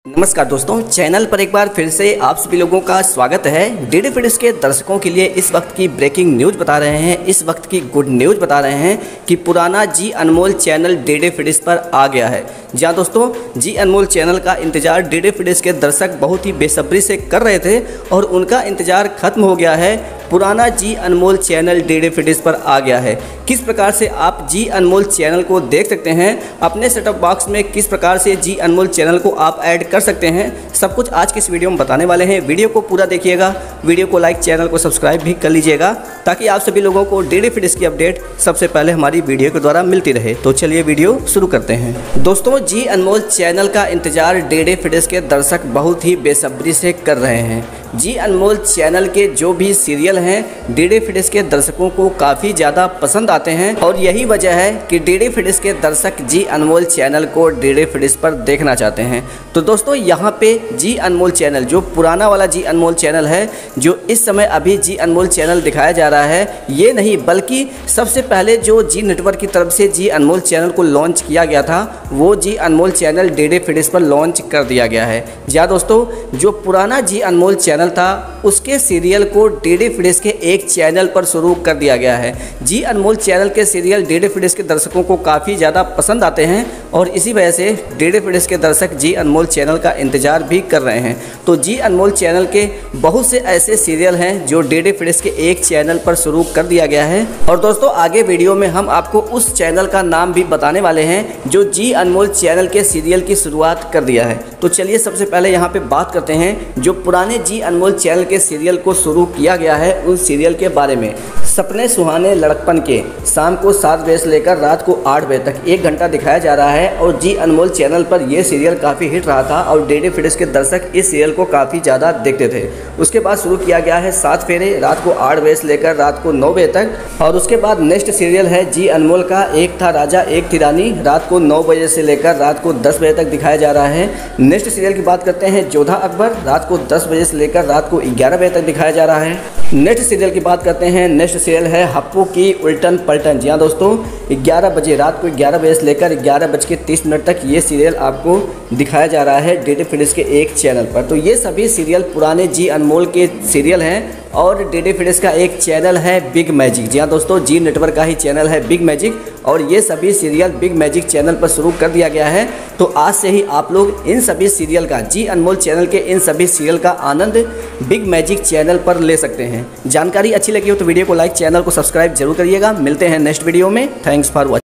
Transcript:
नमस्कार दोस्तों, चैनल पर एक बार फिर से आप सभी लोगों का स्वागत है। डीडी फिल्म्स के दर्शकों के लिए इस वक्त की ब्रेकिंग न्यूज़ बता रहे हैं, इस वक्त की गुड न्यूज़ बता रहे हैं कि पुराना Zee Anmol channel DD films पर आ गया है। जहां दोस्तों जी अनमोल चैनल का इंतजार डीडी फिल्म्स के दर्शक बहुत ही बेसब्री से कर रहे थे और उनका इंतजार खत्म हो गया है। पुराना Zee Anmol channel DD films पर आ गया है। किस प्रकार से आप जी अनमोल चैनल को देख सकते हैं, अपने सेटअप बॉक्स में किस प्रकार से जी अनमोल चैनल को आप ऐड कर सकते हैं, सब कुछ आज की इस वीडियो में बताने वाले हैं। वीडियो को पूरा देखिएगा, वीडियो को लाइक, चैनल को सब्सक्राइब भी कर लीजिएगा ताकि आप सभी लोगों को डीडी फिल्म्स की अपडेट सबसे पहले हमारी वीडियो के द्वारा मिलती रहे। तो चलिए वीडियो शुरू करते हैं। दोस्तों, जी अनमोल चैनल का इंतजार डीडी फिल्म्स के दर्शक बहुत ही बेसब्री से कर रहे हैं। जी अनमोल चैनल के जो भी सीरियल हैं डीडी फिल्म्स के दर्शकों को काफ़ी ज़्यादा पसंद आते हैं और यही वजह है कि डीडी फिल्म्स के दर्शक जी अनमोल चैनल को डीडी फिल्म्स पर देखना चाहते हैं। तो दोस्तों, यहाँ पे जी अनमोल चैनल, जो पुराना वाला जी अनमोल चैनल है, जो इस समय अभी जी अनमोल चैनल दिखाया जा रहा है, ये नहीं बल्कि सबसे पहले जो जी नेटवर्क की तरफ से जी अनमोल चैनल को लॉन्च किया गया था, वो Zee Anmol channel DD films पर लॉन्च कर दिया गया है। जहाँ दोस्तों, जो पुराना जी अनमोल चैनल था उसके सीरियल को डीडी फिल्म्स के एक चैनल पर शुरू कर दिया गया है। जी अनमोल चैनल के सीरियल डीडी फिल्म्स के दर्शकों को काफ़ी ज़्यादा पसंद आते हैं और इसी वजह से डीडी फिल्म्स के दर्शक जी अनमोल चैनल का इंतजार भी कर रहे हैं। तो जी अनमोल चैनल के बहुत से ऐसे सीरियल हैं जो डीडी फिल्म्स के एक चैनल पर शुरू कर दिया गया है। और दोस्तों, आगे वीडियो में हम आपको उस चैनल का नाम भी बताने वाले हैं जो जी अनमोल चैनल के सीरियल की शुरुआत कर दिया है। तो चलिए सबसे पहले यहाँ पे बात करते हैं जो पुराने जी अनमोल चैनल के सीरियल को शुरू किया गया है, उन सीरियल के बारे में। सपने सुहाने लड़कपन के शाम को 7 बजे से लेकर रात को 8 बजे तक 1 घंटा दिखाया जा रहा है और जी अनमोल चैनल पर यह सीरियल काफ़ी हिट रहा था और डीडी फिल्म्स के दर्शक इस सीरियल को काफ़ी ज़्यादा देखते थे। उसके बाद शुरू किया गया है 7 फेरे, रात को 8 बजे से लेकर रात को 9 बजे तक। और उसके बाद नेक्स्ट सीरियल है जी अनमोल का एक था राजा एक थी रानी, रात को 9 बजे से लेकर रात को 10 बजे तक दिखाया जा रहा है। नेक्स्ट सीरियल की बात करते हैं जोधा अकबर, रात को 10 बजे से लेकर रात को 11 बजे तक दिखाया जा रहा है। नेक्स्ट सीरियल की बात करते हैं, नेक्स्ट सीरियल है हप्पू की उल्टन पलटन। जी हाँ दोस्तों, 11 बजे, रात को 11 बजे से लेकर 11:30 तक ये सीरियल आपको दिखाया जा रहा है डीडी फिल्म्स के एक चैनल पर। तो ये सभी सीरियल पुराने जी अनमोल के सीरियल हैं और डीडी फिल्म्स का एक चैनल है बिग मैजिक। जी हाँ दोस्तों, जी नेटवर्क का ही चैनल है बिग मैजिक और ये सभी सीरियल बिग मैजिक चैनल पर शुरू कर दिया गया है। तो आज से ही आप लोग इन सभी सीरियल का, जी अनमोल चैनल के इन सभी सीरियल का आनंद बिग मैजिक चैनल पर ले सकते हैं। जानकारी अच्छी लगी हो तो वीडियो को लाइक, चैनल को सब्सक्राइब जरूर करिएगा। मिलते हैं नेक्स्ट वीडियो में। Thanks for watching.